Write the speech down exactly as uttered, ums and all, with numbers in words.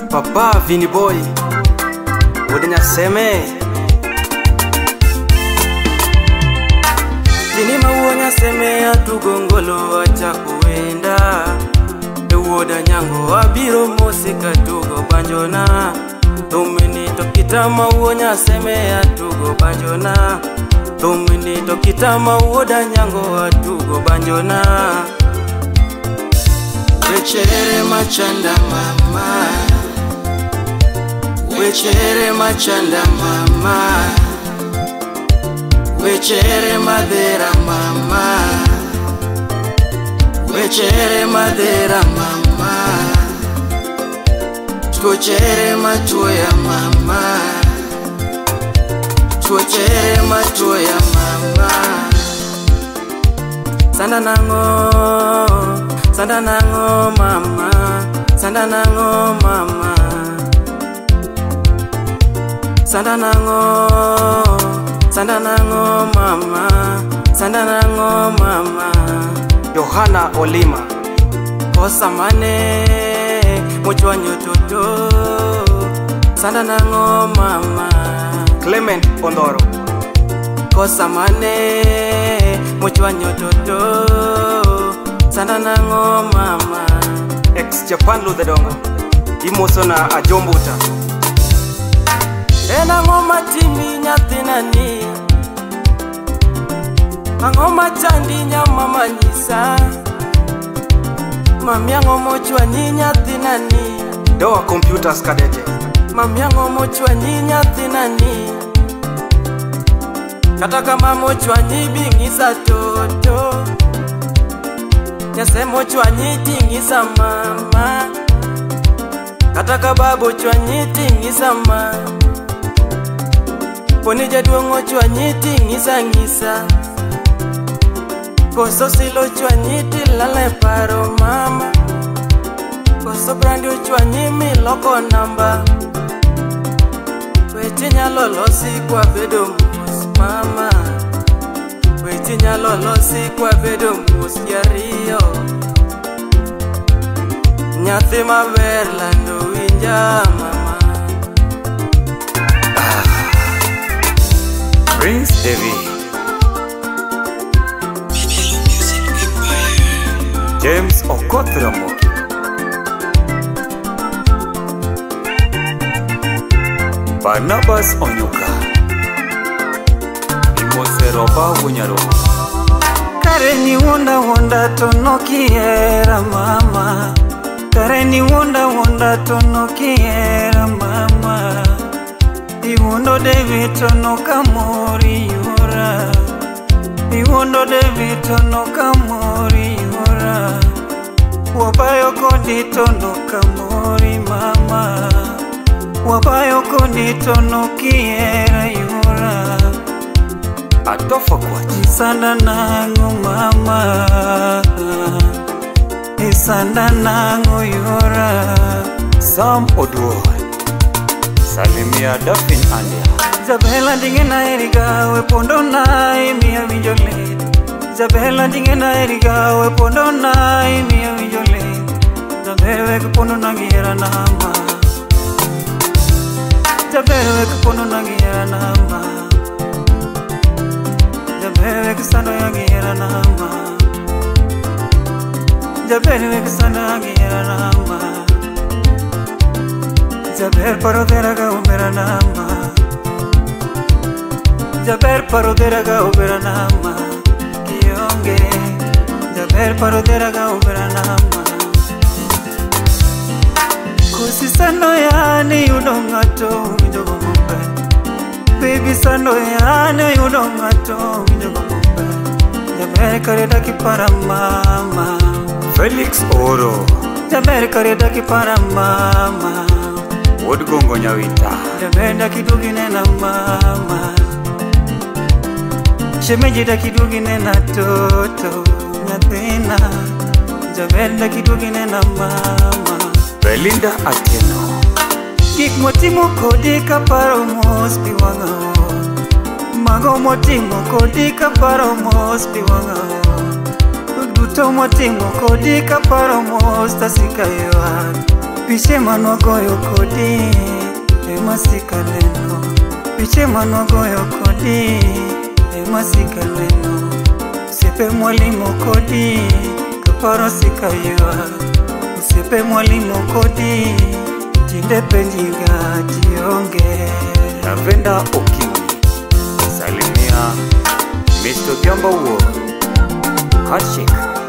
Papa Vini Boy Udenya seme Vini mauonya seme atugongolo acha kuenda Ewoda nyango abiro mosika tugo banjona Tumini tokita mauonya seme atugo banjona Tumini tokita mauoda nyango atugo banjona Wechere machanda mama Wechere machanda mama Wechere madera mama Wechere madera mama Tuchere matuya mama Tuchere matuya mama Sanda nango Sanda nango mama Sanda nango mama Sanda nango Sanda nango mama Sanda nango mama Yohana Olima Kosa mane Mochwa nyototo Sanda nango mama Clement Ondoro Kosa mane Mochwa nyototo Sanda nango mama Ex Japan Luthe Dongo Imosona Ajombuta Ena ngoma timi nyatinani Angoma chandi nyamama nyisa Mamyango mochwa nyinya tinani Doa Computers Kadete Mamyango mochwa nyinya tinani Kata kama mochwa nyibingisa toto Nyase mochwa nyitingisa mama Kata kababo chwa nyitingisa mama Poni jaduongo chwa nyitingisa ngisa Koso silo chwa nyiti lale paro mama Koso brandi uchwa nyimi loko namba Wechi nyalo losi kwa bedo mus mama Wechi nyalo losi kwa bedo mus yario Nyathi maber lando winja mama ah. Prince David James Okotromo Barnabas Onyuka Imoseroba Wunyaro Kare ni wonda wonda tono kiera mama Kare ni wonda wonda tono kiera mama Iwondo David tono kamori yura Iwondo David tono kamori yura Wabayo kodi tono kamori mama Wabayo kodi tono kiera yura Atofa kwa Isanda nango mama Isanda nango yura Sam Oduo Salimia Duffin Andia Zabela dingena eriga we pondo na imia winjole Zabela dingena eriga we pondo na imia winjole Zabela we pondo na gira nama Zabela we pondo na gira nama Zabela we sando ya gira nama Zabela we sando ya gira nama Zabela parodera ga umera nama Jaber parodera ga ubera nama Kionge Jaber parodera ga ubera nama Kusi sando ya ni udongato Winjogo mumbe Baby sando ya ni udongato Winjogo mumbe Jaber kareda kipara mama Felix Oro Jaber kareda kipara mama Wod Gongo Nyawita Jaber da kidugine na mama Shemeji da kidugine na toto Nyathina Jaber da kidugine na mama Belinda Atieno Kik motimo kodi kaparo mos piwanga Mago motimo kodi kaparo mos piwanga Duto motimo kodi kaparo mos tasika yuak piche manogoyo kodi ema sikaleno, piche manogoyo kodi ema sikaleno. Sepe mwalimu kodi kaparo sikaywa, sepe mwalimu kodi tinde penjiga tionge. Lavenda Okinyi, salimia Mister Jumbo World, Handshake.